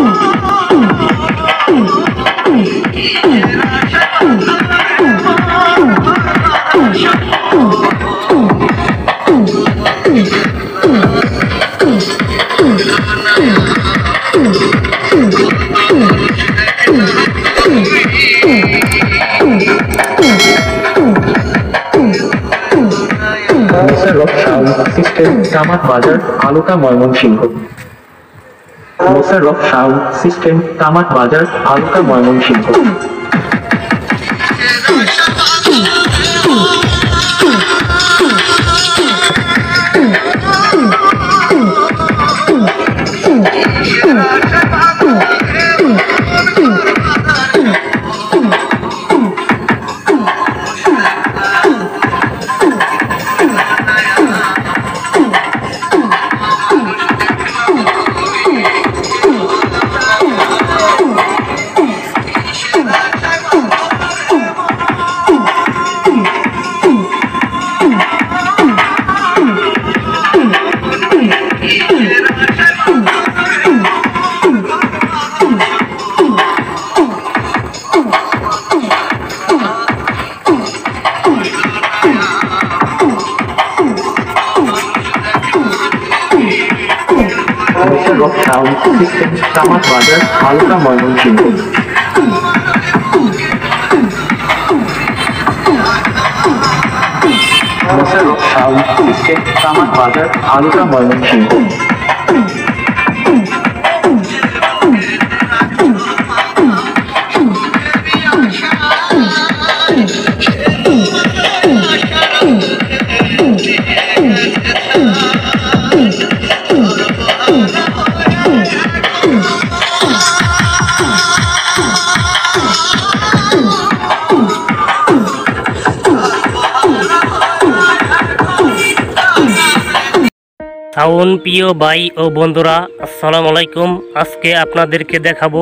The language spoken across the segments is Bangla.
Mosharraf sound system Kamat Bazar Aluka Mymensingh. Mosharraf sound system Kamat Bazar Aluka Mymensingh. Mosharraf sound system Kamat Bazar Aluka Mymensingh. Mosharraf sound system Kamat Bazar Aluka Mymensingh. Sound প্রিয় ভাই ও বন্ধুরা, আসসালামু আলাইকুম। আজকে আপনাদেরকে দেখাবো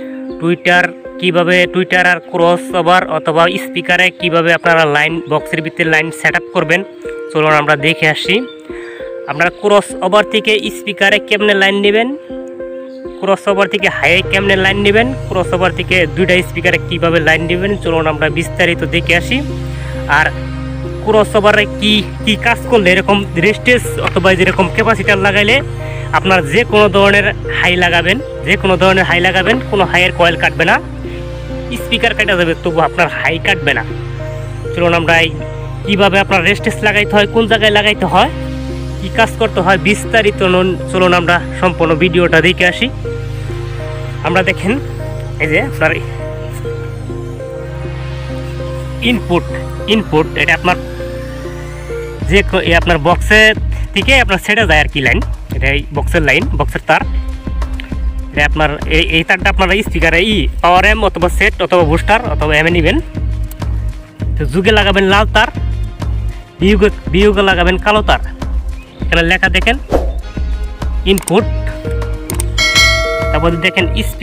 টুইটার আর ক্রস ওভার অথবা স্পিকারে কিভাবে আপনারা লাইন বক্সের ভিতরে লাইন সেট আপ করবেন। চলুন আমরা দেখে আসি। আপনারা ক্রস ওভার থেকে স্পিকারে কেমনে লাইন নেবেন, ক্রস ওভার থেকে হাইয়ে কেমনে লাইন নেবেন, ক্রস ওভার থেকে দুইটা স্পিকারে কিভাবে লাইন নেবেন, চলুন আমরা বিস্তারিত দেখে আসি। আর ক্রস ওভারে কি কাজ করলে এরকম রেস্টেজ অথবা যেরকম ক্যাপাসিটার লাগাইলে আপনার যে কোনো ধরনের হাই লাগাবেন, কোনো হাইয়ের কয়েল কাটবে না, স্পিকার কাটা যাবে তবু আপনার হাই কাটবে না। চলুন আমরা কীভাবে আপনার রেস্টেজ লাগাইতে হয়, কোন জায়গায় লাগাইতে হয়, কি কাজ করতে হয় বিস্তারিত চলুন আমরা সম্পূর্ণ ভিডিওটা দেখে আসি। আমরা দেখেন এই যে আপনার ইনপুট এটা আপনার যে আপনার বক্সের থেকে আপনার ছেড়ে যায় আর কি লাইন, এটা এই বক্সের লাইন, বক্সের তার। এটা আপনার এই তারটা আপনারা স্পিকারে পাওয়ার এম অথবা সেট অথবা বুস্টার অথবা এমএ নেবেন। তো যুগে লাগাবেন লাল তার, বিয়োগে লাগাবেন কালো তার। এখানে লেখা দেখেন ইনপুট, তারপর দেখেন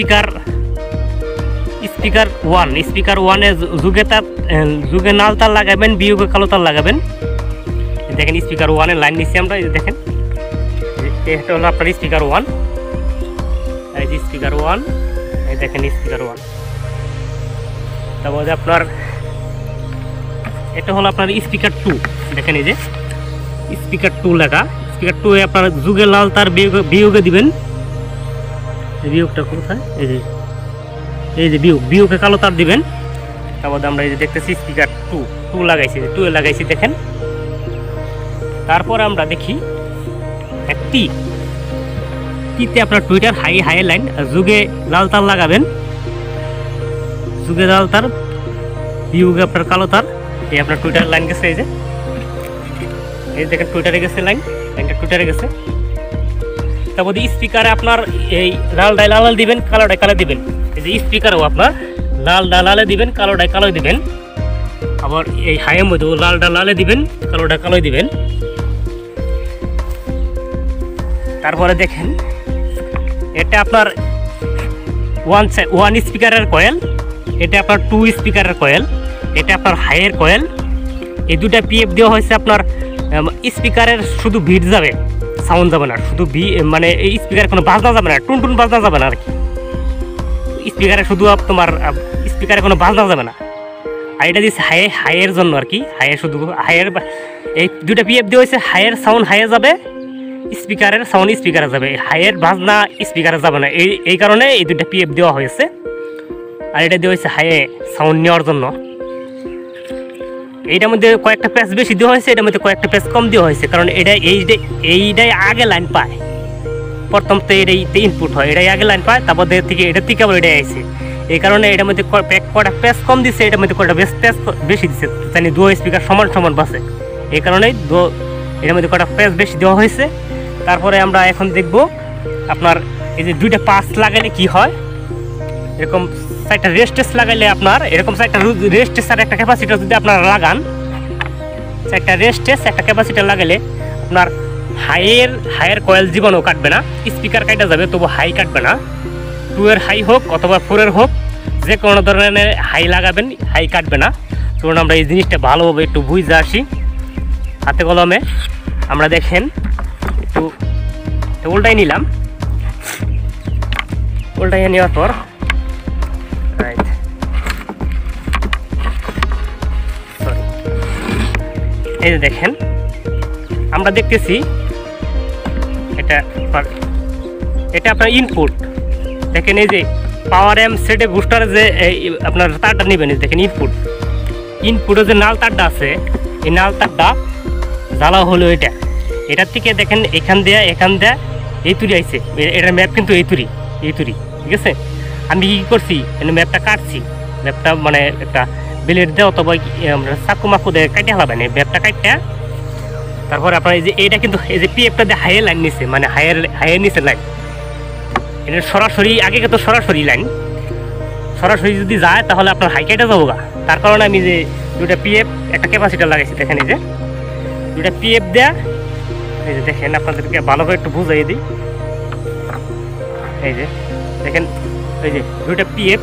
স্পিকার ওয়ানে যুগে লাল তার লাগাবেন, বিয়োগে কালো তার লাগাবেন। দেখেন স্পিকার ওয়ানের লাইন নিচ্ছি আমরা, দেখেন এটা হলো আপনার স্পিকার ওয়ান, এই যে স্পিকার ওয়ান, এই দেখেন স্পিকার ওয়ান। তারপরে আপনার এটা হলো আপনার স্পিকার টু, দেখেন এই যে স্পিকার টু লেখা। স্পিকার টু আপনার যুগে লাল তার বিয়োগে দিবেন, বিয়োগটা কোথায়, এই যে বিয়োগে কালো তার দিবেন। তারপরে আমরা এই যে দেখতেছি স্পিকার টু লাগাইছি, লাগাইছি দেখেন। তারপরে আমরা দেখি টিতে আপনার টুইটার হাই লাইন, যুগে লাল তার লাগাবেন, যুগে লাল তার বিয়োগে আপনার কালো তার। এই আপনার টুইটার লাইন গেছে, এই দেখেন টুইটারে গেছে লাইনটা টুইটারে গেছে। তারপরে স্পিকারে আপনার এই লালটায় লাল দিবেন, কালোটায় কালো দিবেন। এই যে স্পিকারও আপনার লালে দিবেন, কালোটায় কালো দিবেন। আবার এই হাইয়ের মধ্যে লালটা লালে দিবেন, কালোটা কালো দিবেন। তারপরে দেখেন এটা আপনার ওয়ান স্পিকারের কয়েল, এটা আপনার টু স্পিকারের কয়েল, এটা আপনার হাইয়ের কয়েল। এই দুটা পিএফ দেওয়া হয়েছে আপনার স্পিকারের শুধু বিট যাবে, সাউন্ড যাবে না, শুধু মানে এই স্পিকার কোনো বাজনা যাবে না, টুনটুন বাজনা যাবে না আর কি। স্পিকারে শুধু তোমার স্পিকারে কোনো বাজনা যাবে না। আর এটা দিচ্ছে হাইয়ের জন্য আর কি, হাইয়ের শুধু হাইয়ের এই দুইটা পিএফ দিয়ে হয়েছে হাইয়ের সাউন্ড হাইয়ে যাবে, স্পিকারের সাউন্ড স্পিকারে যাবে, হাইয়ের বাজনা স্পিকারে যাবে না। এই কারণে এই দুইটা পিএফ দেওয়া হয়েছে। আর এটা দেওয়া হয়েছে হাইয়ে সাউন্ড নেওয়ার জন্য। এইটার মধ্যে কয়েকটা প্যাচ বেশি দেওয়া হয়েছে, এটার মধ্যে কয়েকটা প্যাচ কম দেওয়া হয়েছে, কারণ এটা এইটাই আগে লাইন পায়। প্রথম তো এটাইতে ইনপুট হয়, এটাই আগে লাইন পায়, তারপর থেকে এটার থেকে আবার এটাই আসে। এই কারণে এটার মধ্যে কটা প্যাচ কম দিচ্ছে, এটার মধ্যে কটা প্যাচ বেশি দিচ্ছে, জানি দুটো স্পিকার সমান সমান বাসে। এই কারণেই এটার মধ্যে কটা প্যাচ বেশি দেওয়া হয়েছে। তারপরে আমরা এখন দেখব আপনার এই যে দুইটা পাস লাগাইলে কি হয়। এরকম চারটা রেস্টেস লাগাইলে আপনার এরকম চারটা রেস্টেস আর একটা ক্যাপাসিটার যদি আপনারা লাগান, চারটা রেস্টেস একটা ক্যাপাসিটার লাগালে আপনার হাইয়ের কয়েল জীবনও কাটবে না, স্পিকার কাটা যাবে তবু হাই কাটবে না। 2 এর হাই হোক অথবা 4 এর হোক, যে কোনো ধরনের হাই লাগাবেন, হাই কাটবে না। চলুন আমরা এই জিনিসটা ভালোভাবে একটু বুঝে আসি হাতে কলমে। আমরা দেখেন একটু উল্টাই নিলাম, উল্টাইয়ে নেওয়ার পর এই যে দেখেন আমরা দেখতেছি এটা আপনার ইনপুট। দেখেন এই যে পাওয়ার এম সেটে বুস্টারে যে আপনার তারটা নেবেন, দেখেন ইনপুটে যে নাল তারটা আছে, এই নাল তারটা জ্বালা হলো এটার থেকে দেখেন এখান দেয়া এই তুরি আইছে, এটার ম্যাপ কিন্তু এই তুরি, ঠিক আছে। আমি কি করছি, ম্যাপটা কাটছি, ম্যাপটা মানে একটা বেলের দেওয়া অথবা আমরা চাকু মাকু দিয়ে কাটে হলাবেন এই ম্যাপটা কাটটা। তারপরে আপনার এই যে এইটা কিন্তু এই যে পিএফটা দিয়ে হাইয়ের লাইন নিচ্ছে, মানে হাইয়ের নিচে লাইন, এটা সরাসরি আগে তো সরাসরি লাইন, সরাসরি যদি যায় তাহলে আপনার হাই কেটে যাবো গা। তার কারণে আমি যে দুটা পিএফ একটা ক্যাপাসিটার লাগাইছি, দেখেন এই যে দুটা পিএফ দেয়া, এই যে দেখেন আপনাদেরকে ভালো করে একটু বুঝাই দিই। এই যে দেখেন এই যে দুইটা পিএফ,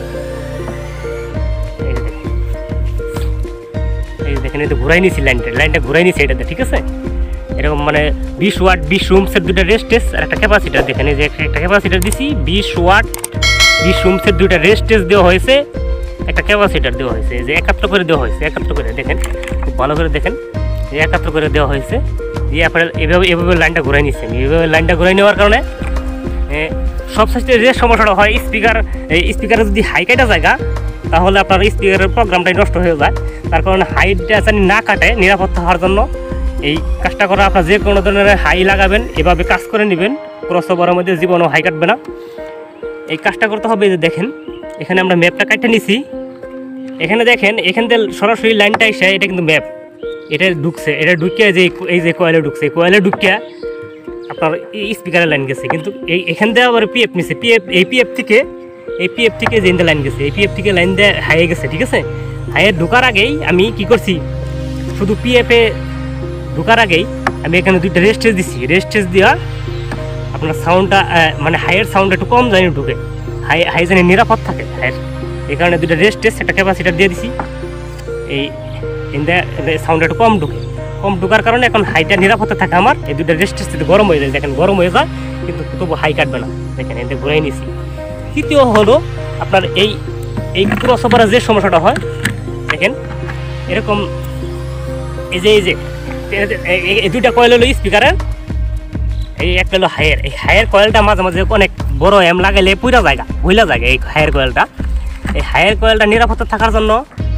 এই যে দেখেন এই তো ঘুরাই নিয়েছি লাইনটা ঘুরাই নিয়েছি এটাতে, ঠিক আছে। এরকম মানে 20 ওয়াট 20 ওহমসের দুইটা রেস্টেস আর একটা ক্যাপাসিটার, দেখেন এই যে একটা ক্যাপাসিটার দিছি 20 ওয়াট 20 ওহমসের দুইটা রেস্টেস দেওয়া হয়েছে, একটা ক্যাপাসিটার দেওয়া হয়েছে, এই যে 71 করে দেওয়া হয়েছে, 71 করে দেখেন খুব ভালো করে দেখেন, এই 71 করে দেওয়া হয়েছে। দিয়ে আপনার এভাবে লাইনটা ঘুরাই নিচ্ছি আমি, এইভাবে লাইনটা ঘুরাই নেওয়ার কারণে সবশেষে যে সমস্যাটা হয়, স্পিকারে যদি হাই কাটা জায়গা তাহলে আপনার স্পিকারের প্রোগ্রামটাই নষ্ট হয়ে যায়। তার কারণে হাইটা জানি না কাটে, নিরাপত্তা হওয়ার জন্য এই কাজটা করা। আপনার যে কোনো ধরনের হাই লাগাবেন, এভাবে কাজ করে নেবেন, ক্রসওভারের মধ্যে জীবনও হাই কাটবে না। এই কাজটা করতে হবে। যে দেখেন এখানে আমরা ম্যাপটা কাটতে নিছি, এখানে দেখেন এখান থেকে সরাসরি লাইনটা এসে এটা কিন্তু ম্যাপ এটা ঢুকছে, এটা ঢুকিয়ে যে এই যে কয়েলে ঢুকছে, কয়েলে ঢুকিয়ে আপনার স্পিকারের লাইন গেছে, কিন্তু এখান থেকে আবার পিএফ নিছে, এই পিএফ থেকে যে লাইন গেছে, এই পিএফ থেকে লাইন দিয়ে হাইয়ে গেছে, ঠিক আছে। হাইয়ে ঢোকার আগেই আমি কি করছি, শুধু পিএফে ঢোকার আগেই আমি এখানে দুইটা রেস্টেজ দিচ্ছি, রেস্টেজ দেওয়া আপনার সাউন্ডটা মানে হাইয়ের সাউন্ড একটু কম জানি ঢুকে, হাই জানি নিরাপদ থাকে হাইয়ের। এই কারণে দুইটা রেস্টেজ একটা ক্যাপাসিটার দিয়ে দিছি, এই সাউন্ড একটু কম ঢোকার কারণে এখন হাইটা নিরাপত্তা থাকে আমার। এই দুইটা রেস্টেজ যদি গরম হয়ে যায়, দেখেন গরম হয়ে যায় কিন্তু তবু হাই কাটবে না, দেখেন এতে ঘুরাই নিছি। তৃতীয় হলো আপনার এই ক্রসওভারে যে সমস্যাটা হয়, দেখেন এরকম এই যে এই দুইটা কয়েল হলো স্পিকারের, এই একটা হলো হাইয়ের। এই হাইয়ের কয়েলটা মাঝে মাঝে অনেক বড় এম লাগাইলে পুরা জায়গা ভুলা জায়গা, এই হাইয়ের কয়েলটা নিরাপত্তা থাকার জন্য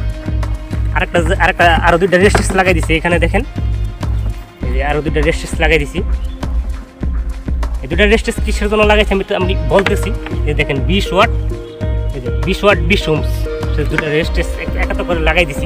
আরো দুইটা রেস্টেস লাগাই দিছি। এখানে দেখেন এই যে আরো দুইটা রেস্টেস লাগাই দিছি। এই দুইটা রেস্টেস কিসের জন্য লাগাইছি আমি বলতেছি। এই দেখেন 20 ওয়াট 20 ওহমস, সেই দুইটা রেস্টেস একটা করে লাগাই দিছি।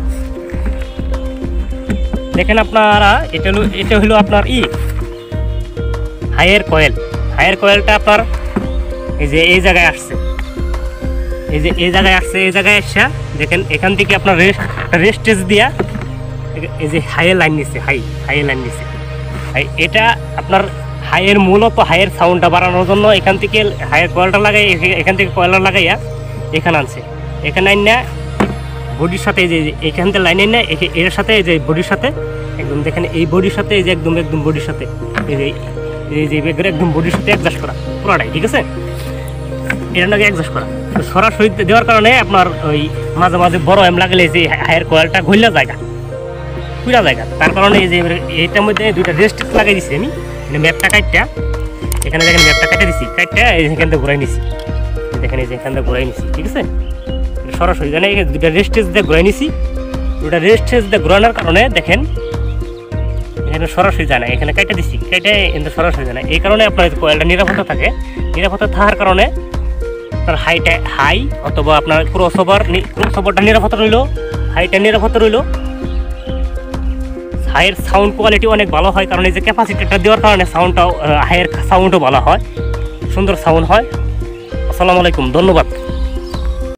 দেখেন আপনারা এটা হলো আপনার হাইয়ের কয়েলটা আপনার এই যে এই জায়গায় আসছে, এই জায়গায় এসে দেখেন এখান থেকে আপনার রেস্টেজ দিয়া এই যে হাইয়ের লাইন নিচ্ছে, হাইয়ের লাইন নিচ্ছে। এটা আপনার হাইয়ের মূলত হাইয়ের সাউন্ডটা বাড়ানোর জন্য এখান থেকে হাইয়ের কয়েলটা লাগাই, এখান থেকে কয়েলটা লাগাইয়া এখানে আনছে। এখানে আইন না বডির সাথে যে এখান থেকে লাইন আইন না এর সাথে এই যে বডির সাথে একদম দেখেন এই বডির সাথে এই যে একদম বডির সাথে এই যে একদম বডির সাথে অ্যাডজাস্ট করা পুরোটাই, ঠিক আছে। এটা নাকি অ্যাডজাস্ট করা, কিন্তু সরাসরি দেওয়ার কারণে আপনার ওই মাঝে মাঝে বড় এম লাগলে যে হায়ার কয়েলটা ঘুরলা জায়গা পুরা জায়গা, তার কারণে এই যে এইটার মধ্যে দুইটা রেস্ট লাগাই দিচ্ছি আমি, মানে ম্যাপটা কাটটা এখানে দেখেন ম্যাপটা কেটে দিচ্ছি, কাটটা এখান থেকে ঘুরাই নিছি, দেখেন এই যে এখান থেকে ঘুরাই নিছি, ঠিক আছে। সরাসরি জানে দুইটা রেস্টেজ দিয়ে ঘুরাই নিছি, দুইটা রেস্টেজ দিয়ে ঘুরানোর কারণে দেখেন এখানে সরাসরি যায় না, এখানে কেটে দিচ্ছি, কেটে কিন্তু সরাসরি যায় না। এই কারণে আপনার কয়েলটা নিরাপত্তা থাকে, নিরাপত্তা থাকার কারণে আপনার হাইটা হাই অথবা আপনার ক্রসওভারটা নিরাপত্তা রইল, হাইটা নিরাপত্তা রইল। হাইয়ের সাউন্ড কোয়ালিটি অনেক ভালো হয়, কারণ এই যে ক্যাপাসিটারটা দেওয়ার কারণে সাউন্ডটাও হাইয়ের সাউন্ডও ভালো হয়, সুন্দর সাউন্ড হয়। আসসালামু আলাইকুম, ধন্যবাদ।